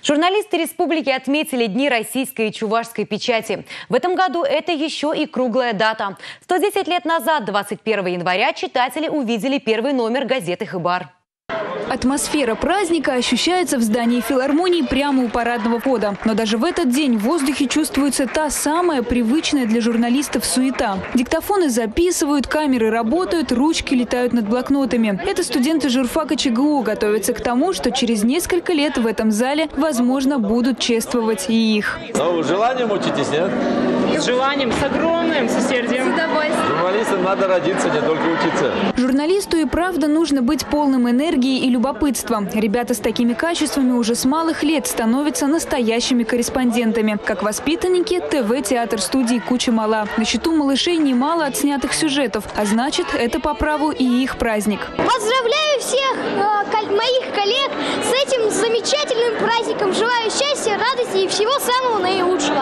Журналисты республики отметили Дни российской и чувашской печати. В этом году это еще и круглая дата. 110 лет назад, 21 января, читатели увидели первый номер газеты «Хабар». Атмосфера праздника ощущается в здании филармонии прямо у парадного входа. Но даже в этот день в воздухе чувствуется та самая привычная для журналистов суета. Диктофоны записывают, камеры работают, ручки летают над блокнотами. Это студенты журфака ЧГУ готовятся к тому, что через несколько лет в этом зале, возможно, будут чествовать и их. Ну, с желанием учитесь, нет? С желанием, с огромным, с усердием. С удовольствием. Журналистам надо родиться, не только учиться. Журналисту и правда нужно быть полным энергии и любопытства. Ребята с такими качествами уже с малых лет становятся настоящими корреспондентами. Как воспитанники ТВ-театр-студии «Куча мала». На счету малышей немало отснятых сюжетов, а значит, это по праву и их праздник. Поздравляю всех моих коллег с этим замечательным праздником. Желаю счастья, радости и всего самого наилучшего.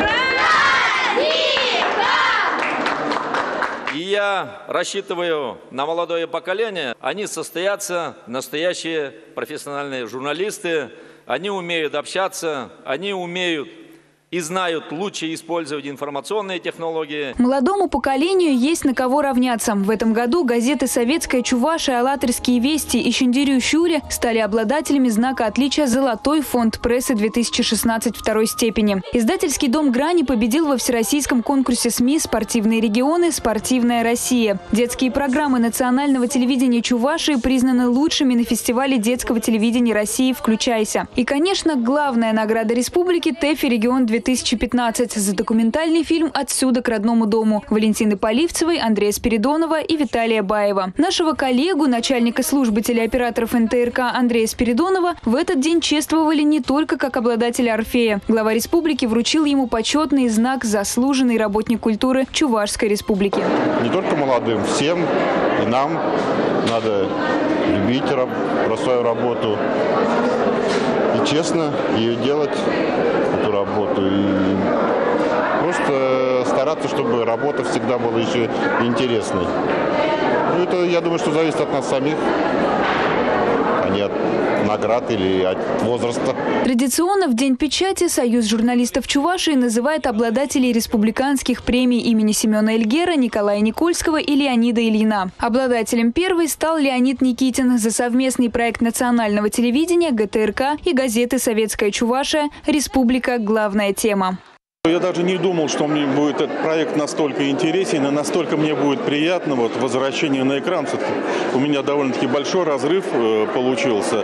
И я рассчитываю на молодое поколение. Они состоятся, настоящие профессиональные журналисты. Они умеют общаться, они умеют и знают лучше использовать информационные технологии. Молодому поколению есть на кого равняться. В этом году газеты «Советская Чувашия», «АЛЛАТРАйские вести» и «Шендерю-Щуре» стали обладателями знака отличия «Золотой фонд прессы 2016 второй степени». Издательский дом «Грани» победил во всероссийском конкурсе СМИ «Спортивные регионы. Спортивная Россия». Детские программы национального телевидения Чувашии признаны лучшими на фестивале детского телевидения России «Включайся». И, конечно, главная награда республики ТЭФИ «Регион 2015» за документальный фильм «Отсюда к родному дому» Валентины Поливцевой, Андрея Спиридонова и Виталия Баева. Нашего коллегу, начальника службы телеоператоров НТРК Андрея Спиридонова, в этот день чествовали не только как обладателя «Орфея». Глава республики вручил ему почетный знак «Заслуженный работник культуры Чувашской республики». Не только молодым, всем и нам надо любить свою работу и честно ее делать, эту работу, и просто стараться, чтобы работа всегда была еще интересной. Ну, это, я думаю, что зависит от нас самих, а не от наград или от возраста. Традиционно в День печати Союз журналистов Чувашии называет обладателей республиканских премий имени Семена Эльгера, Николая Никольского и Леонида Ильина. Обладателем первой стал Леонид Никитин за совместный проект национального телевидения, ГТРК и газеты «Советская Чувашия. Республика. Главная тема». Я даже не думал, что мне будет этот проект настолько интересен и настолько мне будет приятно возвращение на экран. Все-таки у меня довольно-таки большой разрыв получился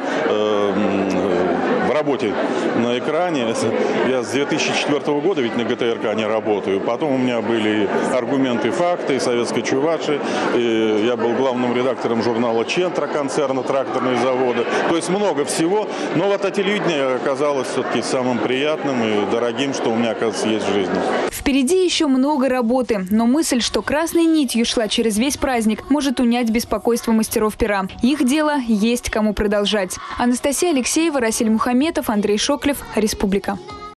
в работе на экране. Я с 2004 года ведь на ГТРК не работаю. Потом у меня были аргументы, факты, Советской Чувашии. Я был главным редактором журнала «Чентра» концерна «Тракторные заводы». То есть много всего. Но вот телевидение оказалось все-таки самым приятным и дорогим, что у меня, оказывается, есть в жизни. Впереди еще много работы, но мысль, что красной нитью шла через весь праздник, может унять беспокойство мастеров пера. Их дело есть кому продолжать. Анастасия Алексеева, Расиль Мухаметов, Андрей Шоклев, Республика.